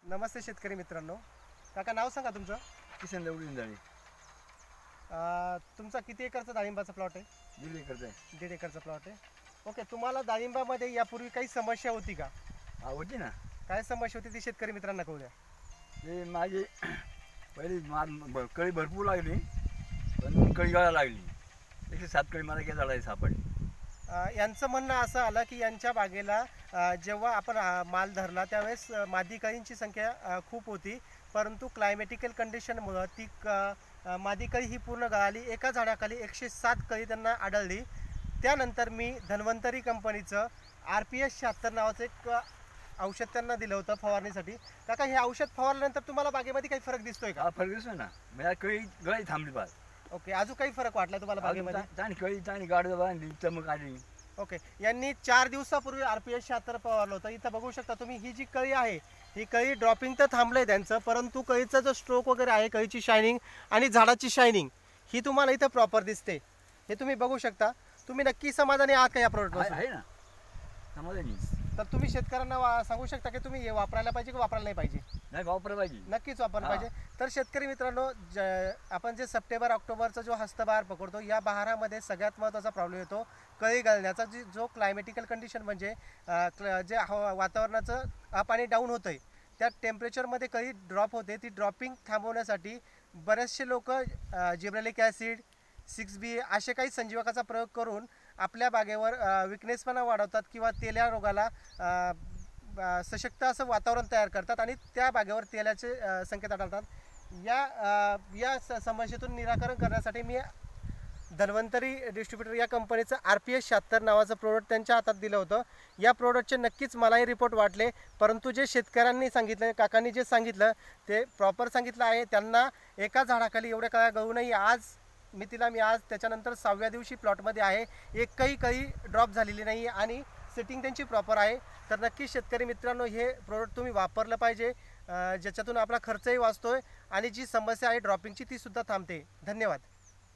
नमस्ते शेतकरी मित्रांनो. काका नाव सांगा तुमचं. किसन लवडी जाळी. तुमचा किती एकरचा डाळिंबाचा प्लॉट आहे? 1.5 एकरचा आहे. 1.5 एकरचा प्लॉट आहे. ओके, तुम्हाला डाळिंबामध्ये यापूर्वी काही समस्या होती का? होती ना. काय समस्या होती ती शेतकरी मित्रांना कळू द्या. ते माझी पहिली कळी भरपूर लागली, पण कळी गळा लागली. 107 कळी मला काय झाडायला सापडली. यांचं म्हणणं असं आलं की यांच्या बागेला जेव्हा आपण माल धरला त्यावेळेस मादी कळींची संख्या खूप होती, परंतु क्लायमॅटिकल कंडिशनमुळं ती मादी कळी ही पूर्ण गळाली. एका झाडाखाली 107 कळी त्यांना आढळली. त्यानंतर मी धन्वंतरी कंपनीचं RPS 76 नावाचं एक औषध त्यांना दिलं होतं फवारणीसाठी. काका, हे औषध फवारल्यानंतर तुम्हाला बागेमध्ये काही फरक दिसतोय का? फरक दिसतो ना. माझ्या कळी गळी थांबली पास. ओके, अजून काही फरक वाटला तुम्हाला बागेमध्ये? चांगली कळी, चांगली गाडी बांधली, चमक आली. ओके, यांनी 4 दिवसापूर्वी RPS 76 फवारलं होतं. इथं बघू शकता तुम्ही, ही जी कळी आहे ही कळी ड्रॉपिंग तर थांबलंय त्यांचं, परंतु कळीचा जो स्ट्रोक वगैरे आहे, कळीची शायनिंग आणि झाडाची शायनिंग ही तुम्हाला इथं प्रॉपर दिसते. हे तुम्ही बघू शकता. तुम्ही नक्की समाधानी आहात का या प्रोडक्ट? आहे ना, समाधानी. तर तुम्ही शेतकऱ्यांना सांगू शकता की तुम्ही हे वापरायला पाहिजे की वापरायला नाही पाहिजे? नाही, वापरायला पाहिजे, नक्कीच वापरायला पाहिजे. तर शेतकरी मित्रांनो, आपण जे सप्टेंबर ऑक्टोबरचा जो हस्तबहार पकडतो, या बहारामध्ये सगळ्यात महत्त्वाचा प्रॉब्लेम येतो कळी गळण्याचा. जो क्लायमॅटिकल कंडिशन म्हणजे जे वातावरणाचं अप आणि डाऊन होतं आहे, त्या टेम्परेचरमध्ये कळी ड्रॉप होते. ती ड्रॉपिंग थांबवण्यासाठी बरेचसे लोक जिब्रेलिक ॲसिड, 6B असे काही संजीवकाचा प्रयोग करून आपल्या बागेवर विकनेसपणा वाढवतात किंवा तेल्या रोगाला सशक्त असं वातावरण तयार करतात आणि त्या बागेवर तेलाचे संकेत आढळतात. या समस्येतून निराकरण करण्यासाठी मी धन्वंतरी डिस्ट्रीब्युटर या कंपनीचं RPS 76 नावाचं प्रोडक्ट त्यांच्या हातात दिलं होतं. या प्रोडक्टचे नक्कीच मलाही रिपोर्ट वाटले, परंतु जे शेतकऱ्यांनी सांगितलं, काकांनी जे सांगितलं ते प्रॉपर सांगितलं आहे. त्यांना एका झाडाखाली एवढ्या कळ्या गळू नये. मी आज त्याच्यानंतर 6व्या दिवशी प्लॉटमध्ये आहे. एकही कळी ड्रॉप झालेली नाही आणि सेटिंग त्यांची प्रॉपर आहे. तर नक्की शेतकरी मित्रांनो, हे प्रोडक्ट तुम्ही वापरलं पाहिजे, ज्याच्यातून आपला खर्चही वाचतोय आणि जी समस्या आहे ड्रॉपिंगची ती सुद्धा थांबते. धन्यवाद.